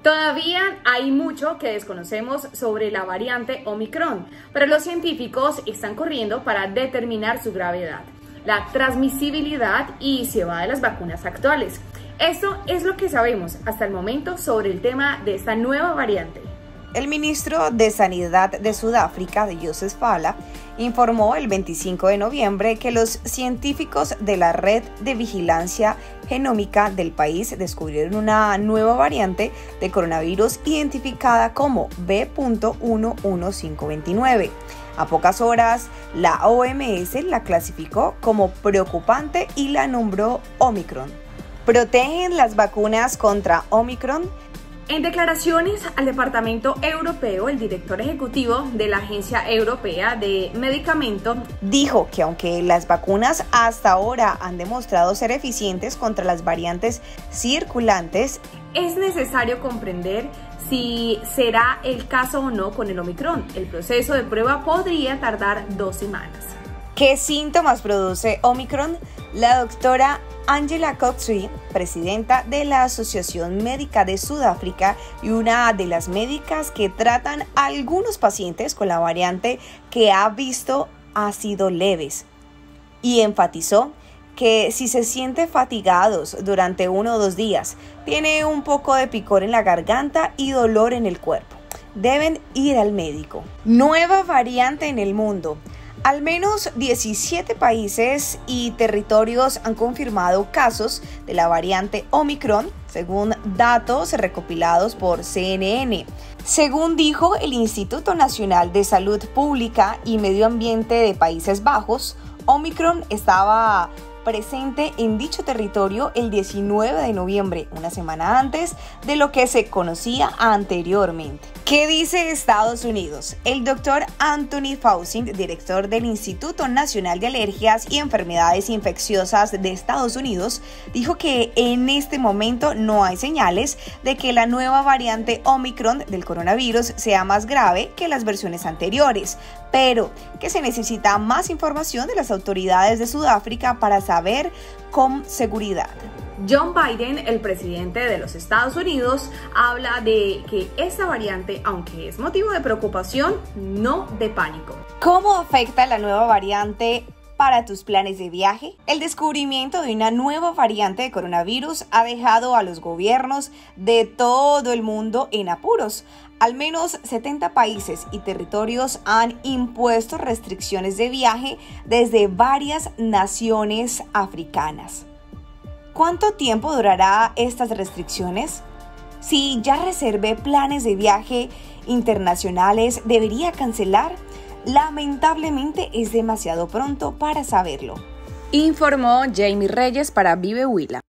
Todavía hay mucho que desconocemos sobre la variante Omicron, pero los científicos están corriendo para determinar su gravedad, la transmisibilidad y si va de las vacunas actuales. Esto es lo que sabemos hasta el momento sobre el tema de esta nueva variante. El ministro de Sanidad de Sudáfrica, Joseph Fala, informó el 25 de noviembre que los científicos de la Red de Vigilancia Genómica del país descubrieron una nueva variante de coronavirus identificada como B.11529. A pocas horas, la OMS la clasificó como preocupante y la nombró Omicron. ¿Protegen las vacunas contra Omicron? En declaraciones al Departamento Europeo, el director ejecutivo de la Agencia Europea de Medicamentos dijo que aunque las vacunas hasta ahora han demostrado ser eficientes contra las variantes circulantes, es necesario comprender si será el caso o no con el Omicron. El proceso de prueba podría tardar 2 semanas. ¿Qué síntomas produce Omicron? La doctora Angela Coxey, presidenta de la Asociación Médica de Sudáfrica y una de las médicas que tratan a algunos pacientes con la variante que ha visto ha sido leves, y enfatizó que si se siente fatigados durante 1 o 2 días, tiene un poco de picor en la garganta y dolor en el cuerpo, deben ir al médico. Nueva variante en el mundo. Al menos 17 países y territorios han confirmado casos de la variante Omicron, según datos recopilados por CNN. Según dijo el Instituto Nacional de Salud Pública y Medio Ambiente de Países Bajos, Omicron estaba presente en dicho territorio el 19 de noviembre, una semana antes de lo que se conocía anteriormente. ¿Qué dice Estados Unidos? El doctor Anthony Fauci, director del Instituto Nacional de Alergias y Enfermedades Infecciosas de Estados Unidos, dijo que en este momento no hay señales de que la nueva variante Omicron del coronavirus sea más grave que las versiones anteriores, pero que se necesita más información de las autoridades de Sudáfrica para saber con seguridad. John Biden, el presidente de los Estados Unidos, habla de que esta variante, aunque es motivo de preocupación, no de pánico. ¿Cómo afecta la nueva variante para tus planes de viaje? El descubrimiento de una nueva variante de coronavirus ha dejado a los gobiernos de todo el mundo en apuros. Al menos 70 países y territorios han impuesto restricciones de viaje desde varias naciones africanas. ¿Cuánto tiempo durará estas restricciones? Si ya reservé planes de viaje internacionales, ¿debería cancelar? Lamentablemente es demasiado pronto para saberlo. Informó Jamie Reyes para Vive Huila.